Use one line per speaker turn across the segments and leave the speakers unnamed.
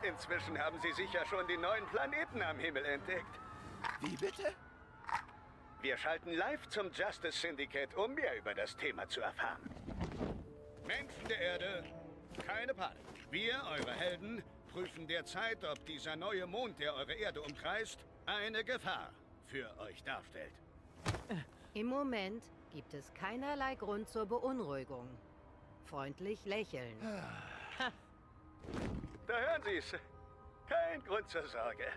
Inzwischen haben Sie sicher schon die neuen Planeten am Himmel entdeckt.
Wie bitte?
Wir schalten live zum Justice Syndicate, um mehr über das Thema zu erfahren. Menschen der Erde, keine Panik. Wir, eure Helden, prüfen derzeit, ob dieser neue Mond, der eure Erde umkreist, eine Gefahr für euch darstellt.
Im Moment gibt es keinerlei Grund zur Beunruhigung. Freundlich lächeln.
Da hören Sie es. Kein Grund zur Sorge.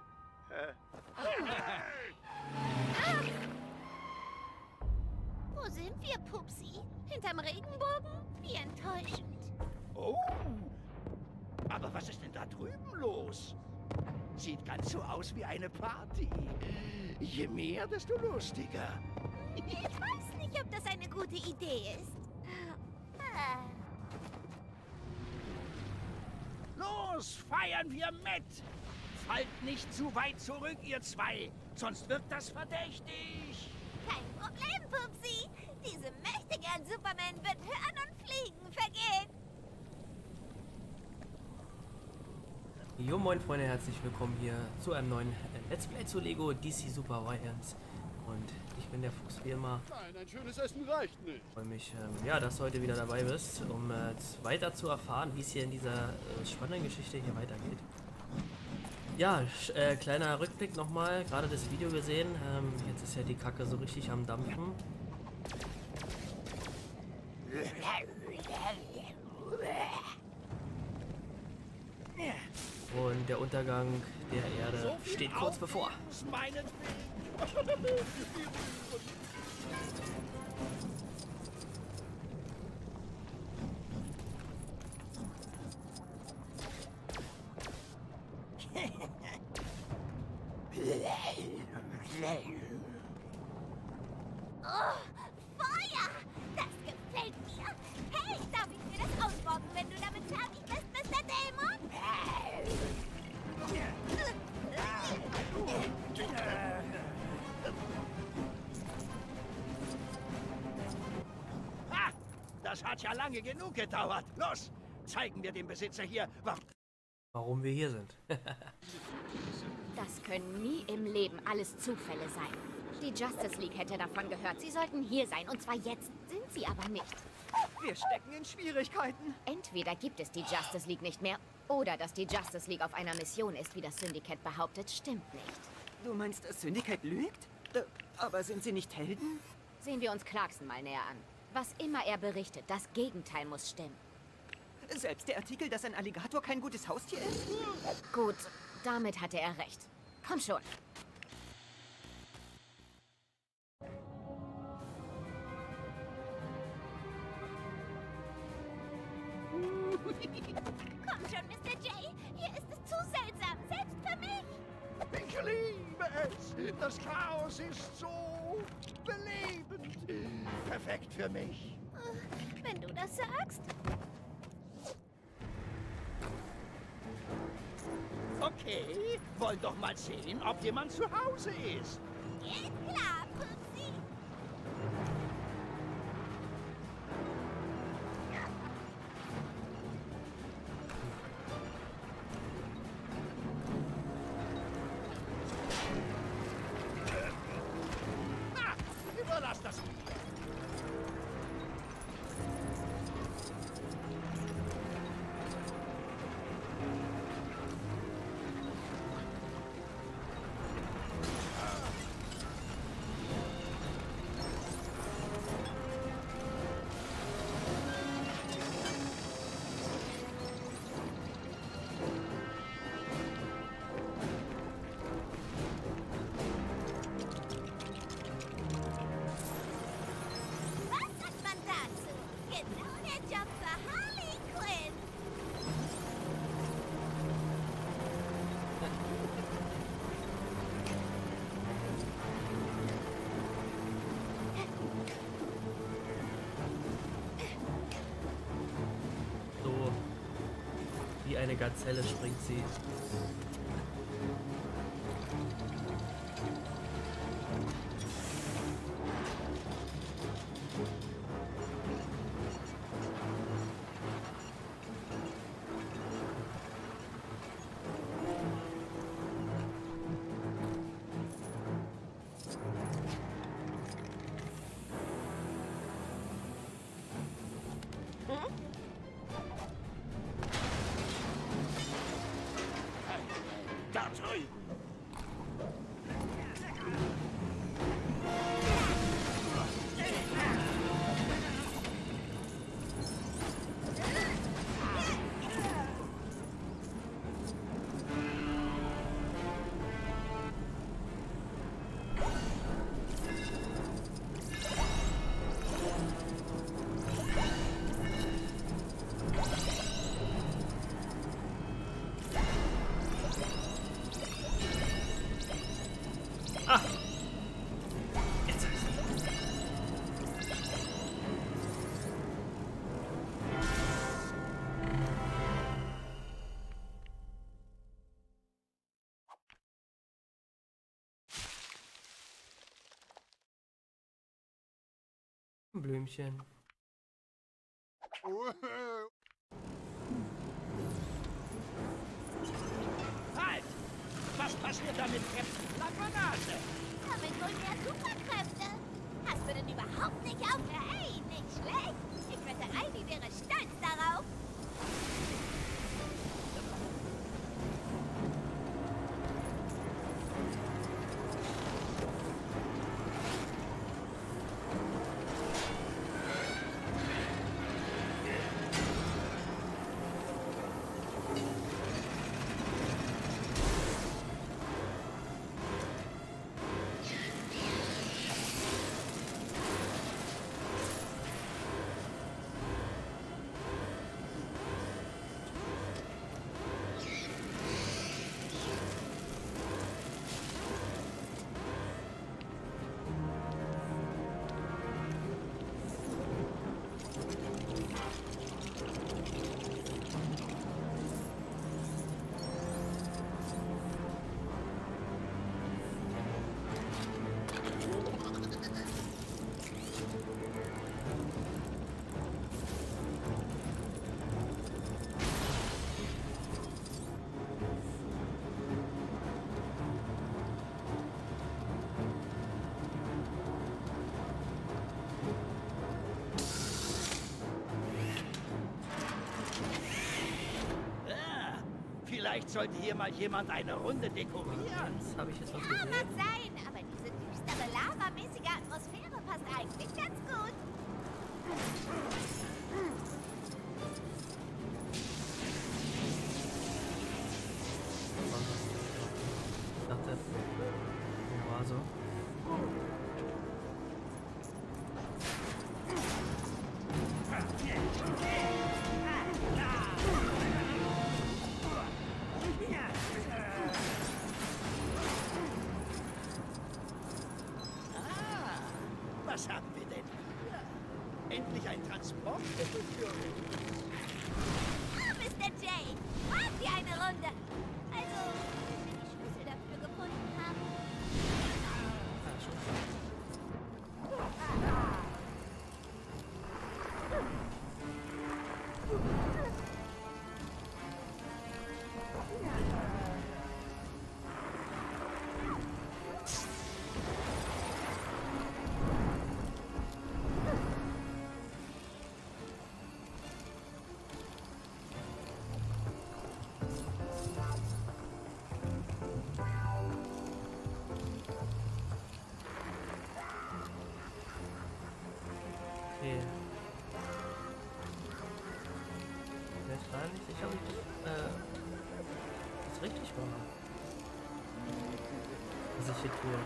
Wo sind wir, Pupsi? Hinterm Regenbogen? Wie enttäuschend.
Oh, aber was ist denn da drüben los? Sieht ganz so aus wie eine Party. Je mehr, desto lustiger.
Ich weiß nicht, ob das eine gute Idee ist.
Los, feiern wir mit! Fallt nicht zu weit zurück, ihr zwei, sonst wirkt das verdächtig.
Kein Problem, Pupsi. Diese Mächtigern Superman wird hören und fliegen vergehen.
Jo moin Freunde, herzlich willkommen hier zu einem neuen Let's Play zu Lego DC Super Giants. Und ich bin der Fuchs wie immer.
Nein, ein schönes Essen reicht nicht.
Ich freue mich, ja, dass du heute wieder dabei bist, um weiter zu erfahren, wie es hier in dieser spannenden Geschichte hier weitergeht. Ja, kleiner Rückblick nochmal, gerade das Video gesehen. Jetzt ist ja die Kacke so richtig am Dampfen. Und der Untergang der Erde steht kurz bevor.
Oh, Feuer! Das gefällt mir. Hey, darf ich mir das ausborgen, wenn du damit fertig bist, Mr. Dämon?
Ha! Das hat ja lange genug gedauert. Los, zeigen wir dem Besitzer hier,
Warum wir hier sind.
Das können nie im Leben alles Zufälle sein. Die Justice League hätte davon gehört. Sie sollten hier sein. Und zwar jetzt. Sind sie aber nicht.
Wir stecken in Schwierigkeiten.
Entweder gibt es die Justice League nicht mehr, oder dass die Justice League auf einer Mission ist, wie das Syndicate behauptet, stimmt nicht.
Du meinst, das Syndicate lügt? Aber sind sie nicht Helden?
Sehen wir uns Clarkson mal näher an. Was immer er berichtet, das Gegenteil muss stimmen.
Selbst der Artikel, dass ein Alligator kein gutes Haustier ist?
Gut, damit hatte er recht. Komm schon.
Komm schon, Mr. J. Hier ist es zu seltsam, selbst für mich.
Ich liebe es. Das Chaos ist so belebend. Perfekt für mich.
Wenn du das sagst.
Okay, wollen doch mal sehen, ob jemand zu Hause ist.
Geht klar, Pupsi.
Na, überlass das mir.
Was sagt man dazu? Genau der Job für Harley Quinn.
So wie eine Gazelle springt sie.
Da drüben.
Blümchen.
Halt! Was passiert da mit Captain Flagranate?
Damit wohl mehr Superkräfte. Hast du denn überhaupt nicht auf... Hey, nicht schlecht. Ich wette, Ivy wäre stolz darauf.
Vielleicht sollte hier mal jemand eine Runde dekorieren.
Das habe ich jetzt was
Ja,
gesehen.
mag sein, aber diese düstere, lavamäßige Atmosphäre passt eigentlich ganz gut.
Ich dachte, war so.
Was haben wir denn hier? Endlich ein Transportmittel für uns.
Ah, Mr. J, fahren Sie eine Runde. Also, wenn wir die Schlüssel dafür gefunden haben.
Okay. Ich bin gerade nicht sicher, ob ich das richtig mache. Was ich hier tue.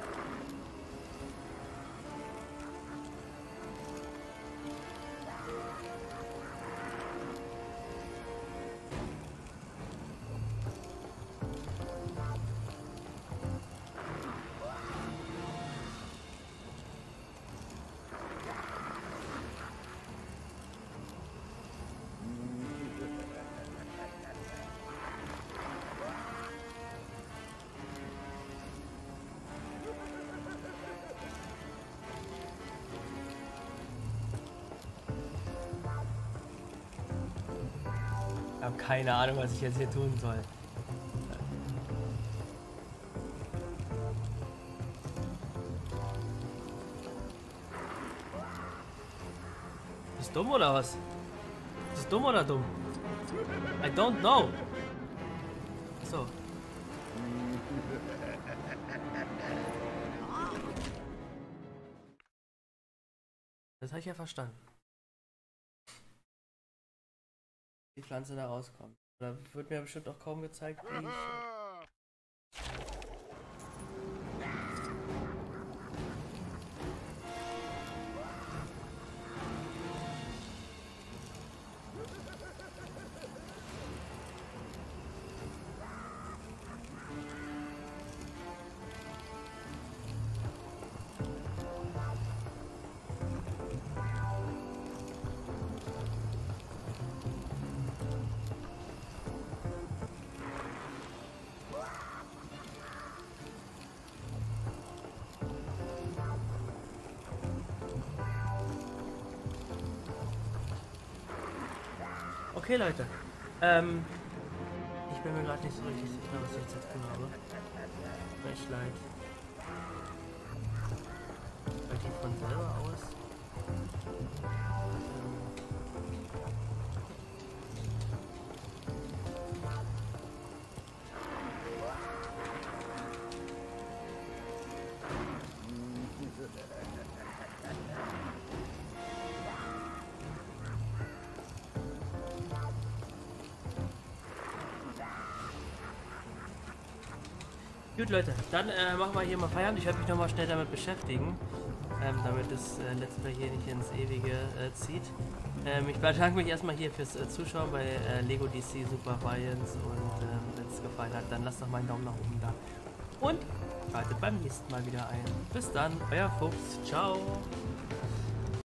Ich habe keine Ahnung, was ich jetzt hier tun soll. Ist dumm oder was? Ist dumm oder dumm? I don't know. So. Das habe ich ja verstanden. Die Pflanze da rauskommt. Da wird mir bestimmt auch kaum gezeigt, wie ich... Okay, Leute. Ich bin mir gerade nicht so richtig sicher, was ich jetzt habe. Flashlight. Geht die von selber aus? Gut, Leute, dann machen wir hier mal Feierabend. Ich werde mich nochmal schnell damit beschäftigen, damit das Let's Play hier nicht ins Ewige zieht. Ich bedanke mich erstmal hier fürs Zuschauen bei Lego DC Super Valiance und wenn es gefallen hat, dann lasst doch mal einen Daumen nach oben da. Und schaltet beim nächsten Mal wieder ein. Bis dann, euer Fuchs. Ciao.